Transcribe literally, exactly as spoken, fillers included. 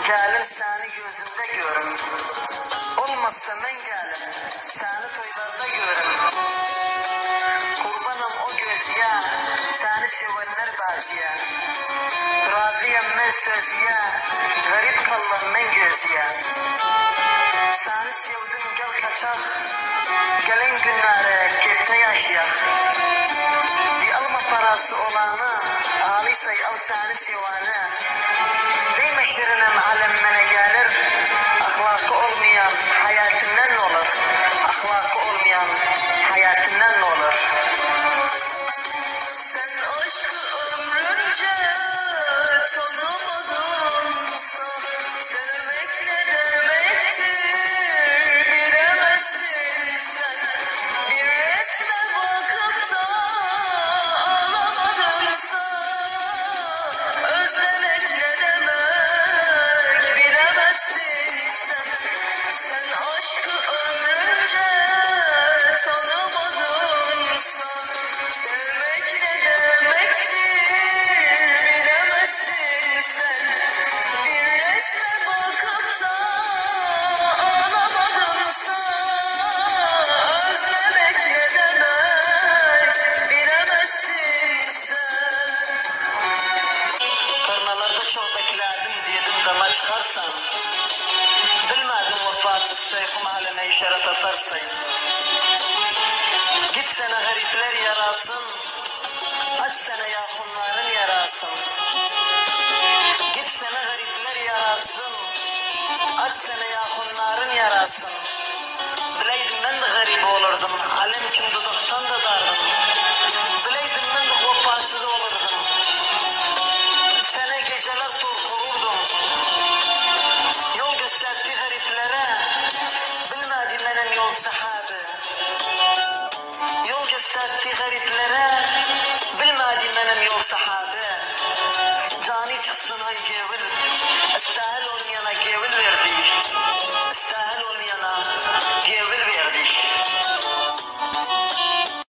Gelim seni gözümde görüm. Olmazsa ben gelim seni toylarda görüm. Kurbanım o gözüye, seni sevenler bazıya. Razıyım ben sözüye, garip kaldım ben gözüye. Seni sevdim gel kaçak, gelen günlere keyifte yaşayak. Bir alma parası olanı, ağlıysa al seni seveni. Deyme şirinim alemine gelir, ahlakı olmayan hayatından ne olur? Ahlakı olmayan hayatından ne olur? Sen aşkı ömrünce tanımadınsa, sevmek ne demektir bilemezsin sen. Bir resme bakıp da ağlamadınsa, özlemek ne demek bilemezsin sen. Sen aşkı ömrünce tanımadınsa, sevmek ne demektir bilemezsin sen. Bir resme bakıp da ağlamadınsa, özlemek ne demek bilemezsin sen. Karnalarda çok bekledim dedim dama çıkarsan. Bilmedim vefasız sayfım halime işaret atarsın. Git sana garipler yarasın, aç sana yakınların yarasın. Git sana garipler yarasın, aç sana yakınların yarasın. Bileydim ben de garip olurdum, alem kim duduktan da dardım. Bileydim ben de vefasız olurdum, sana geceler tur kururdum. Yol gösterdi gariplere, bilmedi benim yol sahabi. Yol gösterdi garip